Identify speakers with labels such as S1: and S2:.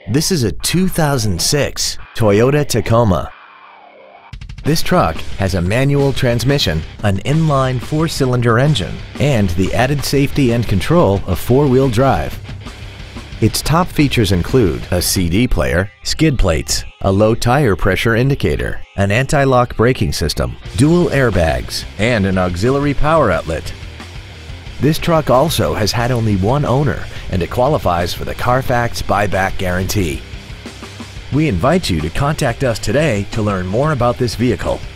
S1: This is a 2006 Toyota Tacoma. This truck has a manual transmission, an inline 4-cylinder engine, and the added safety and control of 4-wheel drive. Its top features include a CD player, skid plates, a low tire pressure indicator, an anti-lock braking system, dual airbags, and an auxiliary power outlet. This truck also has had only one owner, and it qualifies for the CARFAX buyback guarantee. We invite you to contact us today to learn more about this vehicle.